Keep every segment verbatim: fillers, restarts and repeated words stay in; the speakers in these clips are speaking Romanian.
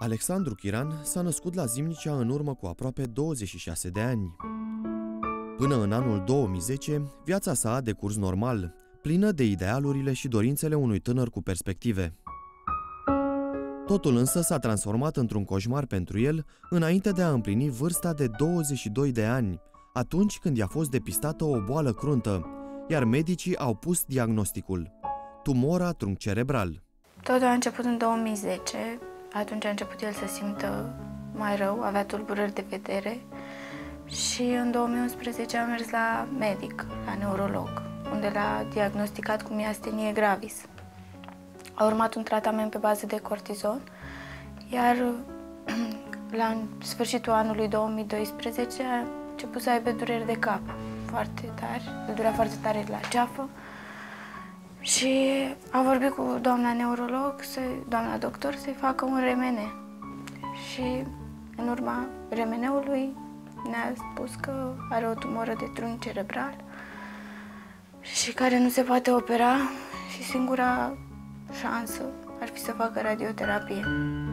Alexandru Chiran s-a născut la Zimnicea în urmă cu aproape douăzeci și șase de ani. Până în anul două mii zece, viața sa a decurs normal, plină de idealurile și dorințele unui tânăr cu perspective. Totul însă s-a transformat într-un coșmar pentru el înainte de a împlini vârsta de douăzeci și doi de ani, atunci când i-a fost depistată o boală cruntă, iar medicii au pus diagnosticul: tumora trunchi cerebral. Totul a început în două mii zece, atunci a început el să simtă mai rău, avea tulburări de vedere și în două mii unsprezece a mers la medic, la neurolog, unde l-a diagnosticat cu miastenie gravis. A urmat un tratament pe bază de cortizon, iar la sfârșitul anului două mii doisprezece a început să aibă dureri de cap foarte tari, îl durea foarte tare la ceafă și a vorbit cu doamna neurolog, doamna doctor, să-i facă un R M N. Și în urma R M N-ului ne-a spus că are o tumoră de trunchi cerebral și care nu se poate opera și singura șansă ar fi să facă radioterapie.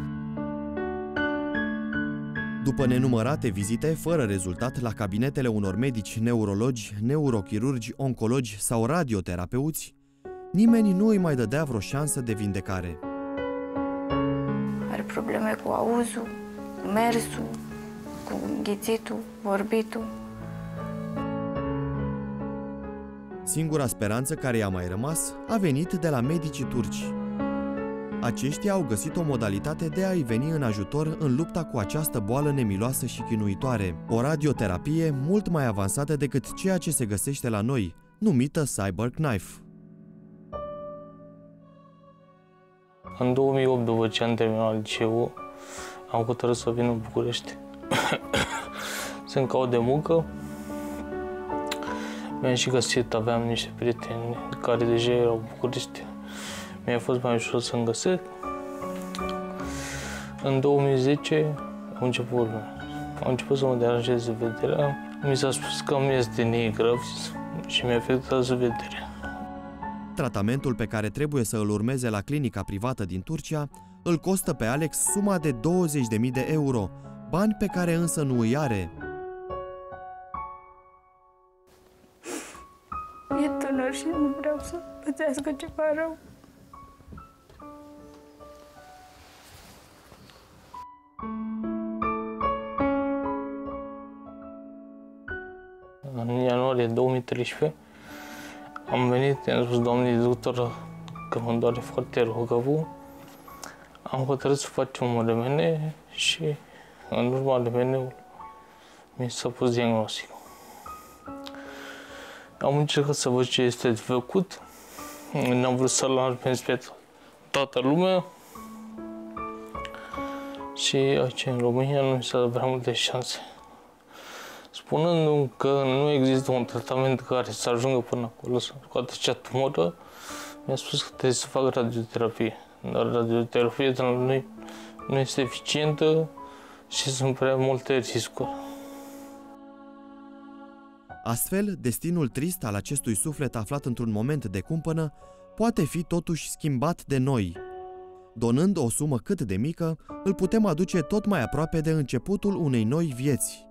După nenumărate vizite fără rezultat la cabinetele unor medici neurologi, neurochirurgi, oncologi sau radioterapeuți, nimeni nu îi mai dădea vreo șansă de vindecare. Are probleme cu auzul, cu mersul, cu înghițitul, vorbitul. Singura speranță care i-a mai rămas a venit de la medicii turci. Aceștia au găsit o modalitate de a-i veni în ajutor în lupta cu această boală nemiloasă și chinuitoare, o radioterapie mult mai avansată decât ceea ce se găsește la noi, numită CyberKnife. În două mii opt, după ce am terminat liceul, am hotărât să vin în București să-mi caut de muncă. Mi-am și găsit, aveam niște prieteni care deja erau în București. Mi-a fost mai ușor să-mi găsesc. În două mii zece am început, am început să mă deranjeze vederea. Mi s-a spus că mi este negră și mi-a afectat vederea. Tratamentul pe care trebuie să îl urmeze la clinica privată din Turcia îl costă pe Alex suma de douăzeci de mii de euro, bani pe care însă nu îi are. E tânăr și nu vreau să pățească ceva rău. În ianuarie două mii treisprezece am venit, i-am spus doamnei doctor că mă doare foarte rău capul. Am hotărât să facem un R M N și în urma R M N-ului mi s-a pus diagnosticul. Am încercat să văd ce este de făcut. N-am vrut să-l alarmez pe toată lumea. Și aici, în România, nu mi s-a dat prea multe șanse. Spunându-mi că nu există un tratament care să ajungă până acolo, să scoată acea tumoră, mi-a spus că trebuie să fac radioterapie. Dar radioterapia de la noi nu este eficientă și sunt prea multe riscuri. Astfel, destinul trist al acestui suflet aflat într-un moment de cumpănă poate fi totuși schimbat de noi. Donând o sumă cât de mică, îl putem aduce tot mai aproape de începutul unei noi vieți.